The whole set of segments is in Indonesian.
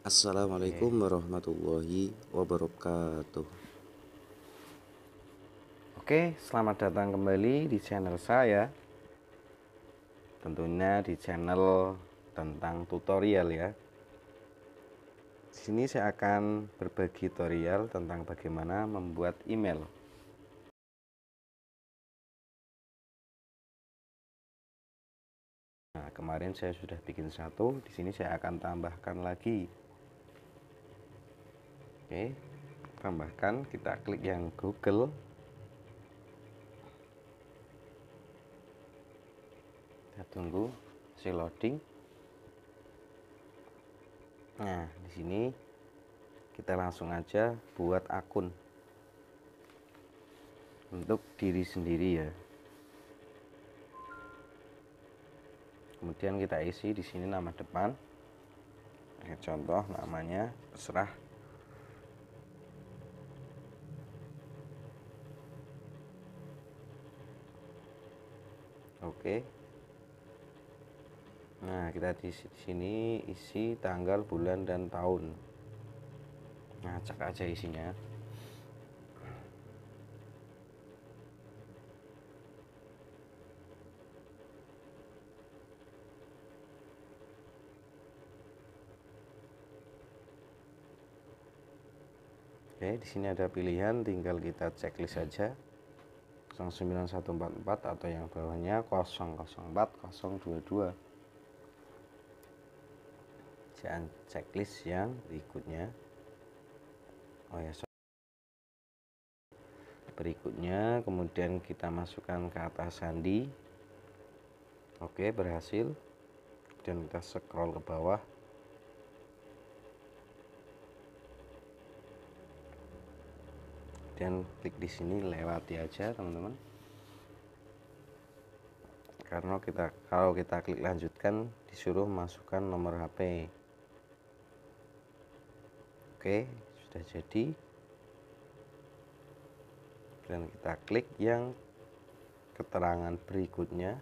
Assalamualaikum Oke, warahmatullahi wabarakatuh. selamat datang kembali di channel saya. Tentunya di channel tentang tutorial ya. Di sini saya akan berbagi tutorial tentang bagaimana membuat email. Nah, kemarin saya sudah bikin satu, di sini saya akan tambahkan lagi. Oke, tambahkan, kita klik yang Google. Kita tunggu hasil loading. Nah, di sini kita langsung aja buat akun untuk diri sendiri ya. Kemudian kita isi di sini nama depan. Contoh namanya terserah. Oke. Nah, kita di sini isi tanggal, bulan, dan tahun. Nah, cek aja isinya. Oke, di sini ada pilihan, tinggal kita checklist saja. 09144 atau yang bawahnya 004022. Jangan checklist yang berikutnya. Oh ya, berikutnya kemudian kita masukkan ke atas sandi. Oke, berhasil. Dan kita scroll ke bawah. Dan klik di sini, lewati aja teman-teman. Karena kalau kita klik lanjutkan disuruh masukkan nomor HP. Oke, sudah jadi. Dan kita klik yang keterangan berikutnya.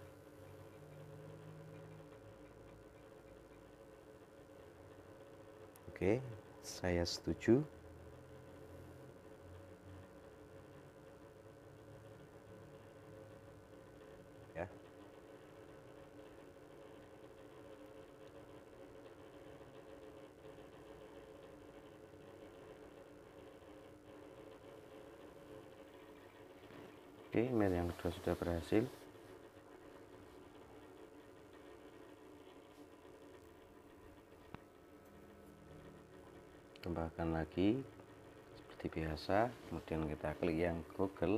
Oke, saya setuju. Ya. Oke, email yang kedua sudah berhasil. Tambahkan lagi seperti biasa, kemudian kita klik yang Google.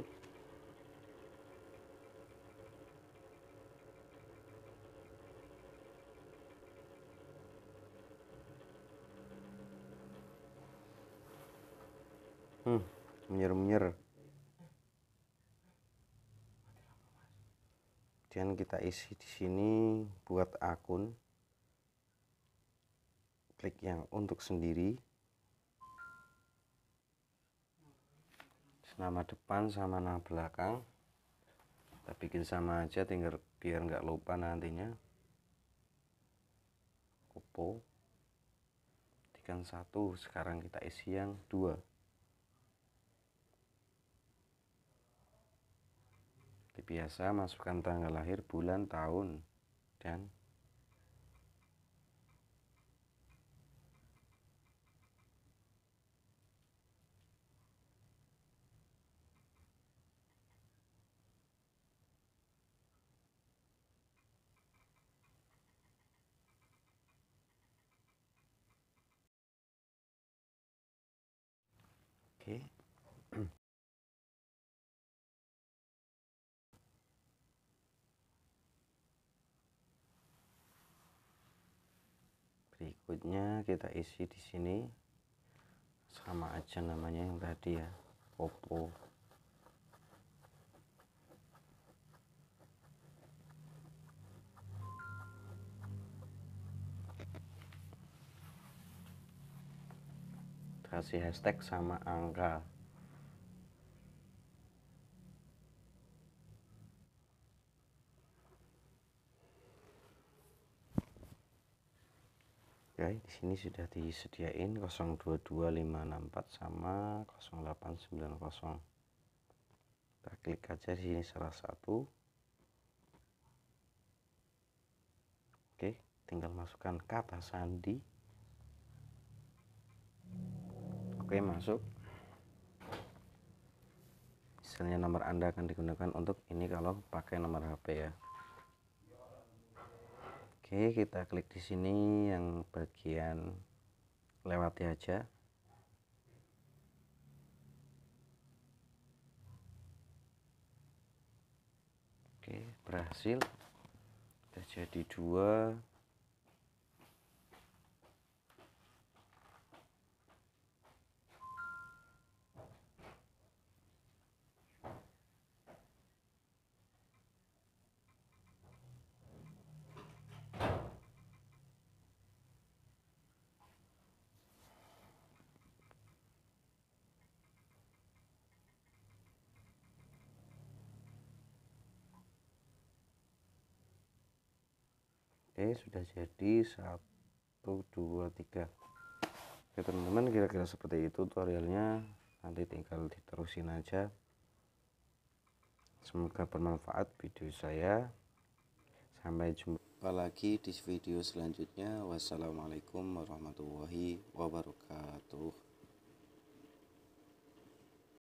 Menyer-menyer. Kemudian kita isi di sini buat akun. Klik yang untuk sendiri. Nama depan sama nama belakang kita bikin sama aja, tinggal biar nggak lupa nantinya. Kopo 31, sekarang kita isi yang 2. Biasa masukkan tanggal lahir, bulan, tahun, dan oke. Berikutnya kita isi di sini sama aja namanya yang tadi ya, Oppo. Kasih hashtag sama angka. Oke, di sini sudah disediain 022564 sama 0890. Kita klik aja di sini salah satu. Oke, tinggal masukkan kata sandi. Oke, masuk. Misalnya nomor Anda akan digunakan untuk ini kalau pakai nomor HP ya. Oke, kita klik di sini yang bagian lewati aja. Oke, berhasil. Sudah jadi 2. Oke, sudah jadi 1, 2, 3. Oke teman-teman, kira-kira seperti itu tutorialnya. Nanti tinggal diterusin aja. Semoga bermanfaat video saya. Sampai jumpa Lagi di video selanjutnya. Wassalamualaikum warahmatullahi wabarakatuh.